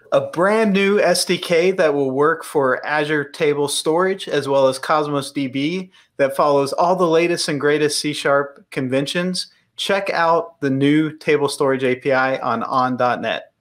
A brand new SDK that will work for Azure Table Storage as well as Cosmos DB that follows all the latest and greatest C# conventions. Check out the new Table Storage API on.net.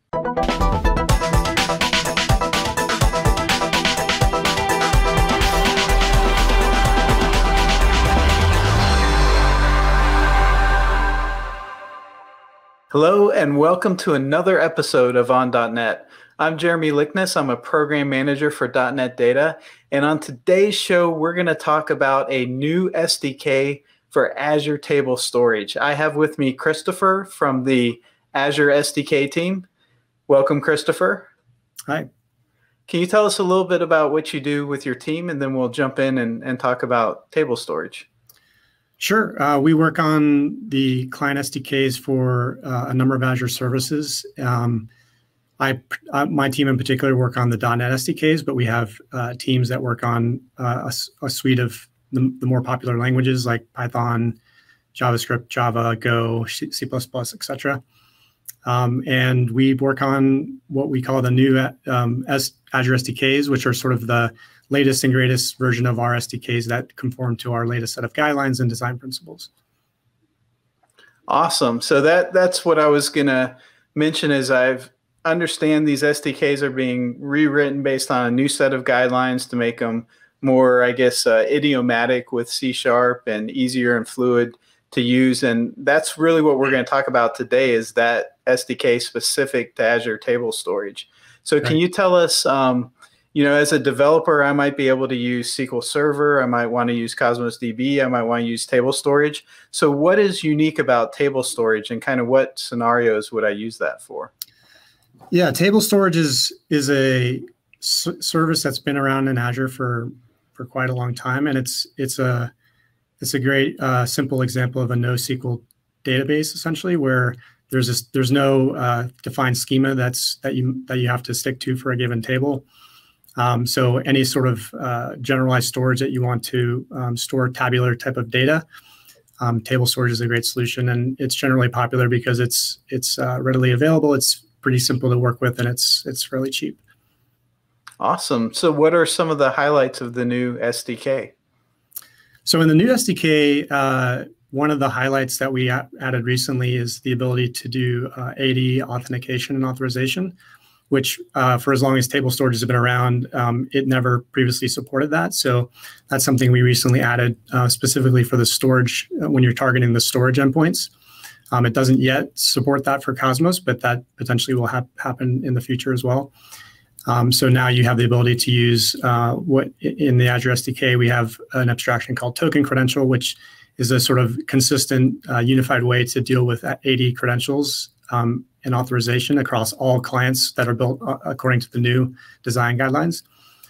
Hello and welcome to another episode of On.net. I'm Jeremy Lickness. I'm a program manager for .NET Data. And on today's show, we're going to talk about a new SDK for Azure Table Storage. I have with me Christopher from the Azure SDK team. Welcome, Christopher. Hi. Can you tell us a little bit about what you do with your team, and then we'll jump in and talk about table storage? Sure. We work on the client SDKs for a number of Azure services. My team in particular work on the .NET SDKs, but we have teams that work on a suite of the more popular languages like Python, JavaScript, Java, Go, C++, etc. And we work on what we call the new Azure SDKs, which are sort of the latest and greatest version of our SDKs that conform to our latest set of guidelines and design principles. Awesome. So that's what I was going to mention is I've understand these SDKs are being rewritten based on a new set of guidelines to make them more, I guess, idiomatic with C# and easier and fluid to use. And that's really what we're going to talk about today is that SDK specific to Azure Table Storage. So right. Can you tell us, as a developer, I might be able to use SQL Server. I might want to use Cosmos DB. I might want to use Table Storage. So what is unique about Table Storage and kind of what scenarios would I use that for? Yeah, Table Storage is a service that's been around in Azure for quite a long time, and it's a great simple example of a NoSQL database essentially, where there's no defined schema that you have to stick to for a given table. So any sort of generalized storage that you want to store tabular type of data, Table Storage is a great solution, and it's generally popular because it's readily available. It's pretty simple to work with, and it's fairly cheap. Awesome. So what are some of the highlights of the new SDK? So in the new SDK, one of the highlights that we added recently is the ability to do AD authentication and authorization, which for as long as Table Storage has been around, it never previously supported that. So that's something we recently added specifically for the storage when you're targeting the storage endpoints. It doesn't yet support that for Cosmos, but that potentially will happen in the future as well. So now you have the ability to use what in the Azure SDK, we have an abstraction called token credential, which is a sort of consistent unified way to deal with AD credentials and authorization across all clients that are built according to the new design guidelines.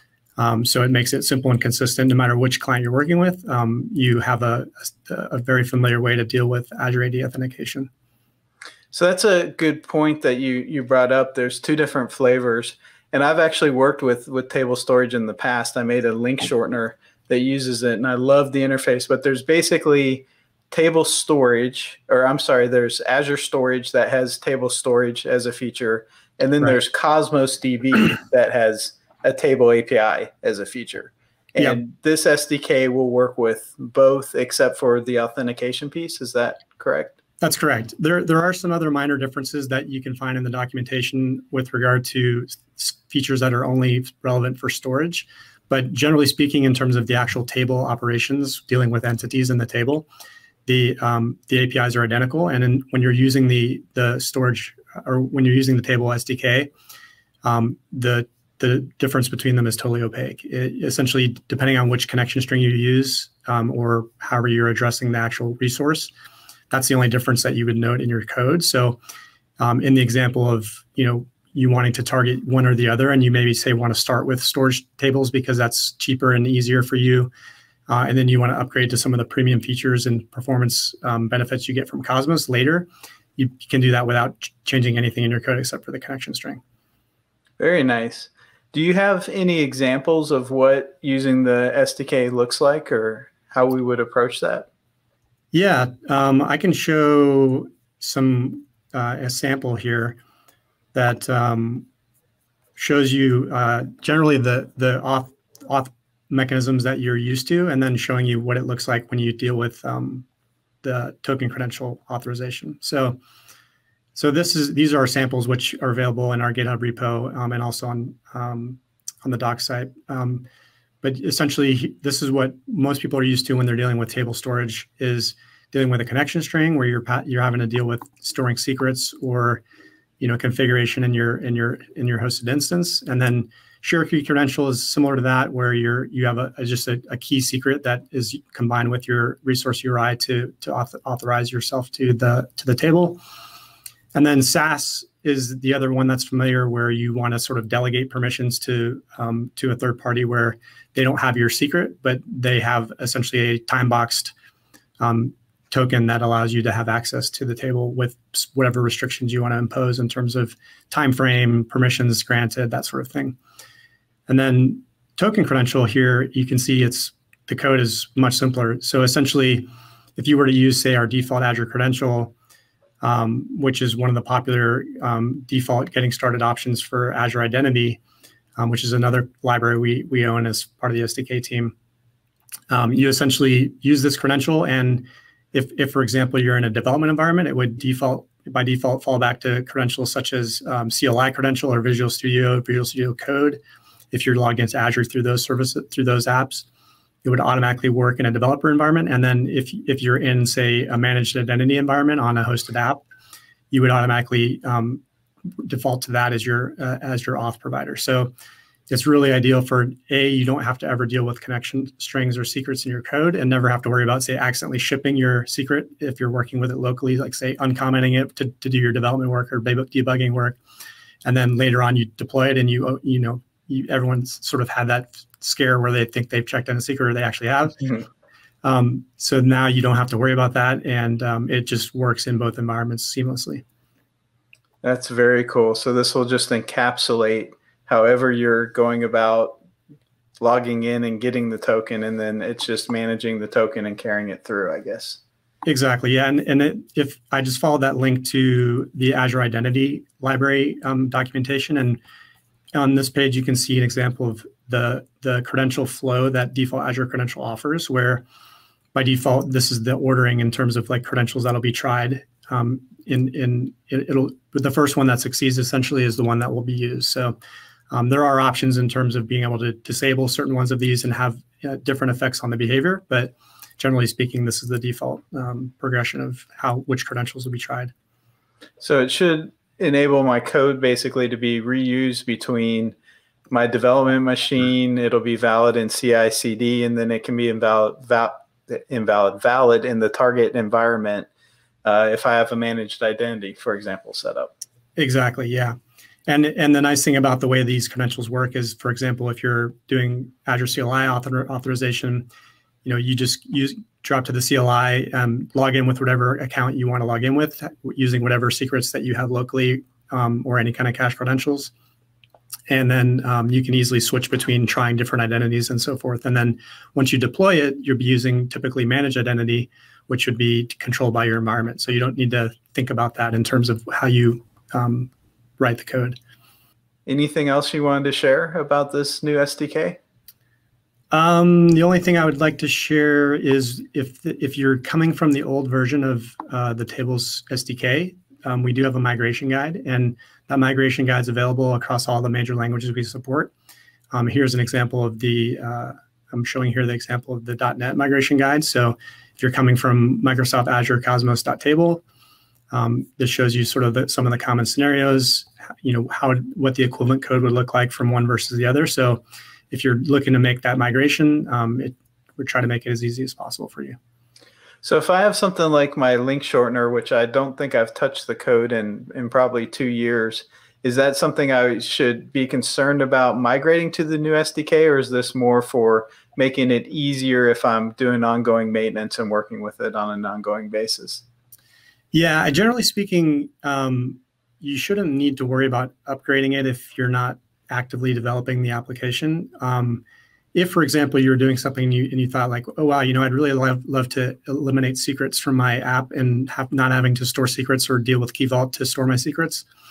So it makes it simple and consistent no matter which client you're working with. You have a very familiar way to deal with Azure AD authentication. So that's a good point that you brought up. There's two different flavors. And I've actually worked with Table Storage in the past. I made a link shortener that uses it, and I love the interface. But there's basically Table Storage, there's Azure Storage that has Table Storage as a feature. And then there's Cosmos DB that has a table API as a feature. And this SDK will work with both except for the authentication piece. Is that correct? That's correct. There are some other minor differences that you can find in the documentation with regard to features that are only relevant for storage. But generally speaking, in terms of the actual table operations, dealing with entities in the table, the APIs are identical. And when you're using the storage or when you're using the table SDK, the difference between them is totally opaque. Essentially, depending on which connection string you use or however you're addressing the actual resource, that's the only difference that you would note in your code. So in the example of you wanting to target one or the other, and you maybe say want to start with storage tables because that's cheaper and easier for you, and then you want to upgrade to some of the premium features and performance benefits you get from Cosmos later, you can do that without changing anything in your code except for the connection string. Very nice. Do you have any examples of what using the SDK looks like or how we would approach that? Yeah, I can show a sample here that shows you generally the auth mechanisms that you're used to, and then showing you what it looks like when you deal with the token credential authorization. So these are samples which are available in our GitHub repo and also on the doc site. But essentially, this is what most people are used to when they're dealing with table storage, is dealing with a connection string where you're having to deal with storing secrets or configuration in your hosted instance. And then share key credential is similar to that, where you have just a key secret that is combined with your resource URI to authorize yourself to the table. And then SaaS is the other one that's familiar, where you want to sort of delegate permissions to a third party where they don't have your secret, but they have essentially a time-boxed token that allows you to have access to the table with whatever restrictions you want to impose in terms of time frame, permissions granted, that sort of thing. And then token credential here, you can see the code is much simpler. So essentially, if you were to use, say, our default Azure credential, which is one of the popular default getting started options for Azure Identity, which is another library we own as part of the SDK team. You essentially use this credential, and if, for example, you're in a development environment, it would by default fall back to credentials such as CLI credential or Visual Studio Code. If you're logged into Azure through those services, through those apps, it would automatically work in a developer environment. And then if you're in, say, a managed identity environment on a hosted app, you would automatically default to that as your auth provider. So it's really ideal for, you don't have to ever deal with connection strings or secrets in your code, and never have to worry about, say, accidentally shipping your secret if you're working with it locally, like, say, uncommenting it to do your development work or debugging work. And then later on you deploy it, and everyone's sort of had that scare where they think they've checked in a secret, or they actually have. Mm-hmm. So now you don't have to worry about that, and it just works in both environments seamlessly. That's very cool. So this will just encapsulate however you're going about logging in and getting the token, and then it's just managing the token and carrying it through, I guess. Exactly, yeah. And if I just follow that link to the Azure Identity Library documentation, and on this page you can see an example of the credential flow that default Azure credential offers, where by default this is the ordering in terms of like credentials that'll be tried. The first one that succeeds essentially is the one that will be used. So there are options in terms of being able to disable certain ones of these and have different effects on the behavior, but generally speaking, this is the default progression of which credentials will be tried. So it should enable my code basically to be reused between my development machine. It'll be valid in CI/CD, and then it can be valid in the target environment if I have a managed identity, for example, set up. Exactly, yeah. And the nice thing about the way these credentials work is, for example, if you're doing Azure CLI authorization, you just drop to the CLI and log in with whatever account you want to log in with, using whatever secrets that you have locally or any kind of cache credentials. And then you can easily switch between trying different identities and so forth. And then once you deploy it, you'll be using typically managed identity, which would be controlled by your environment. So you don't need to think about that in terms of how you write the code. Anything else you wanted to share about this new SDK? The only thing I would like to share is if you're coming from the old version of the Tables SDK, we do have a migration guide, and that migration guide is available across all the major languages we support. Here's an example of I'm showing here the example of the .NET migration guide. So if you're coming from Microsoft Azure Cosmos.table, this shows you sort of some of the common scenarios, what the equivalent code would look like from one versus the other. So if you're looking to make that migration, we try to make it as easy as possible for you. So if I have something like my link shortener, which I don't think I've touched the code in probably 2 years, is that something I should be concerned about migrating to the new SDK, or is this more for making it easier if I'm doing ongoing maintenance and working with it on an ongoing basis? Yeah, generally speaking, you shouldn't need to worry about upgrading it if you're not actively developing the application. If, for example, you were doing something and you thought like, oh, wow, I'd really love to eliminate secrets from my app and not having to store secrets or deal with Key Vault to store my secrets,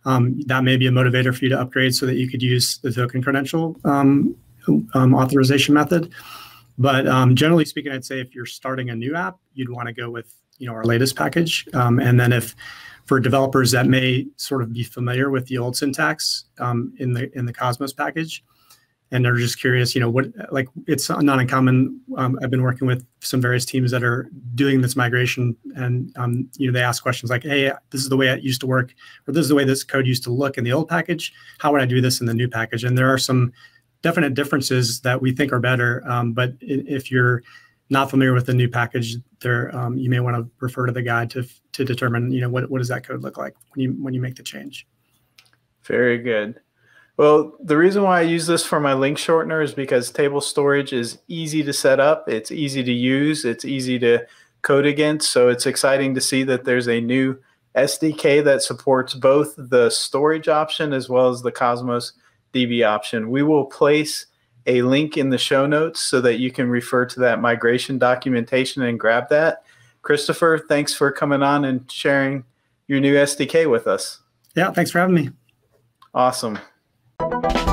that may be a motivator for you to upgrade so that you could use the token credential authorization method. But generally speaking, I'd say if you're starting a new app, you'd want to go with our latest package. And then if for developers that may sort of be familiar with the old syntax in the Cosmos package, and they're just curious, it's not uncommon. I've been working with some various teams that are doing this migration, and they ask questions like, "Hey, this is the way it used to work, or this is the way this code used to look in the old package. How would I do this in the new package?" And there are some definite differences that we think are better. But if you're not familiar with the new package, there you may want to refer to the guide to determine what does that code look like when you make the change. Very good. Well, the reason why I use this for my link shortener is because Table Storage is easy to set up. It's easy to use. It's easy to code against. So it's exciting to see that there's a new SDK that supports both the storage option as well as the Cosmos DB option. We will place a link in the show notes so that you can refer to that migration documentation and grab that. Christopher, thanks for coming on and sharing your new SDK with us. Yeah, thanks for having me. Awesome.